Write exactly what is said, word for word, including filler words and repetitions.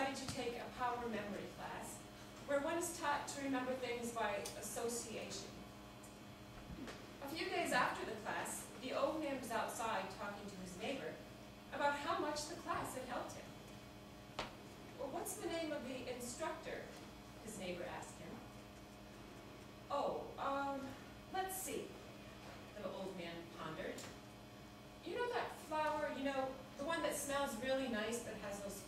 decided to take a power memory class where one is taught to remember things by association. A few days after the class, the old man was outside talking to his neighbor about how much the class had helped him. "Well, what's the name of the instructor?" his neighbor asked him. "Oh, um, let's see," the old man pondered. "You know that flower, you know, the one that smells really nice but has those